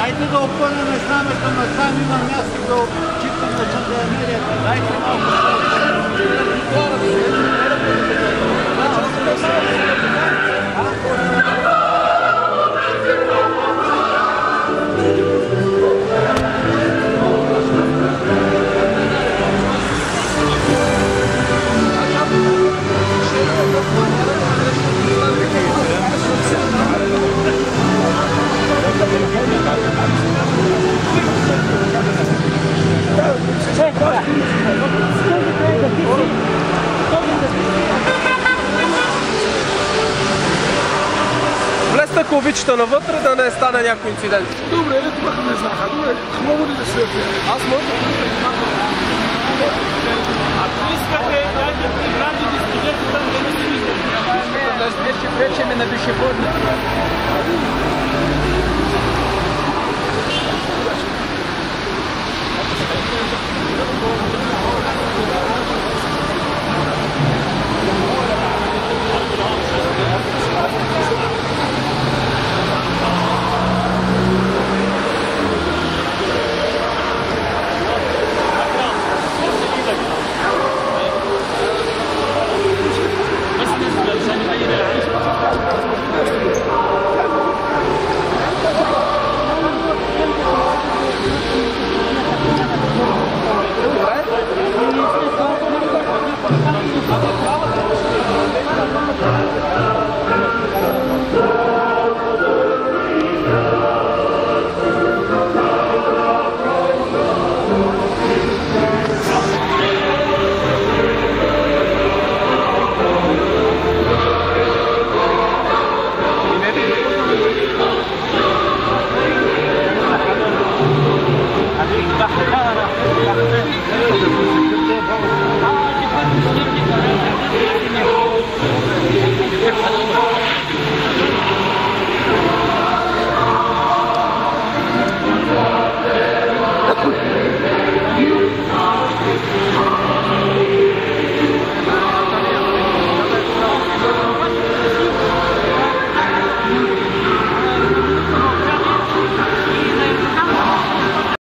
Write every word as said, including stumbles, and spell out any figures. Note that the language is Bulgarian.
Хайде да опънем с намето на сам, има място да чипаме жандармерията. Дайте малко влезте, ако обичате навътре, да не стане някой инцидент. Добре, ето тук не знаха. Добре, хубаво ли да свете? Аз мога да ако искате, дайте прегради да стигете там да не си виждате. Не, ще пречеме на пешеходните.